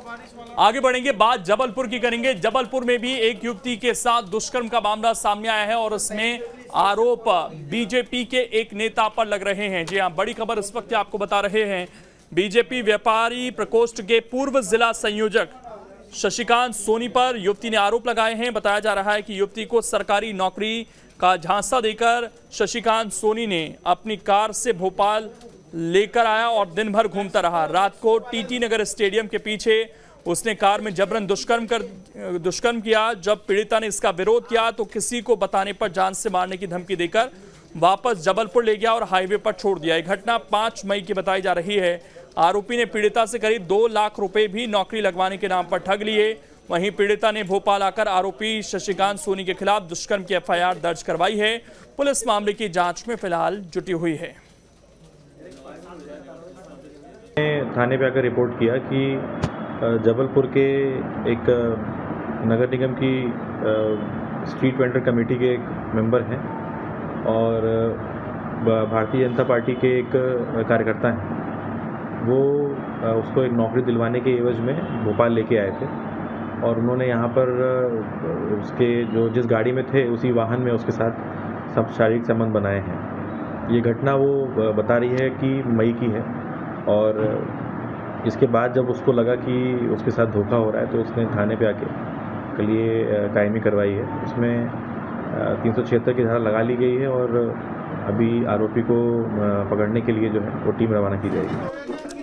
आगे बढ़ेंगे, बात जबलपुर की करेंगे। जबलपुर में भी एक युवती के साथ दुष्कर्म का मामला सामने आया है और इसमें आरोप बीजेपी के एक नेता पर लग रहे हैं। जी हां, बड़ी खबर इस वक्त आपको बता रहे हैं। बीजेपी व्यापारी प्रकोष्ठ के पूर्व जिला संयोजक शशिकांत सोनी पर युवती ने आरोप लगाए हैं। बताया जा रहा है कि युवती को सरकारी नौकरी का झांसा देकर शशिकांत सोनी ने अपनी कार से भोपाल लेकर आया और दिन भर घूमता रहा। रात को टीटी नगर स्टेडियम के पीछे उसने कार में जबरन दुष्कर्म किया। जब पीड़िता ने इसका विरोध किया तो किसी को बताने पर जान से मारने की धमकी देकर वापस जबलपुर ले गया और हाईवे पर छोड़ दिया। यह घटना 5 मई की बताई जा रही है। आरोपी ने पीड़िता से करीब 2 लाख रुपए भी नौकरी लगवाने के नाम पर ठग लिए। वहीं पीड़िता ने भोपाल आकर आरोपी शशिकांत सोनी के खिलाफ दुष्कर्म की एफआईआर दर्ज करवाई है। पुलिस मामले की जांच में फिलहाल जुटी हुई है। थाने पे आकर रिपोर्ट किया कि जबलपुर के एक नगर निगम की स्ट्रीट वेंडर कमेटी के एक मेंबर हैं और भारतीय जनता पार्टी के एक कार्यकर्ता हैं। वो उसको एक नौकरी दिलवाने के एवज में भोपाल लेके आए थे और उन्होंने यहाँ पर उसके जिस गाड़ी में थे उसी वाहन में उसके साथ सब शारीरिक संबंध बनाए हैं। ये घटना वो बता रही है कि मई की है और इसके बाद जब उसको लगा कि उसके साथ धोखा हो रहा है तो उसने थाने पे आके के लिए कायमी करवाई है। उसमें 376 की धारा लगा ली गई है और अभी आरोपी को पकड़ने के लिए जो है वो टीम रवाना की जाएगी।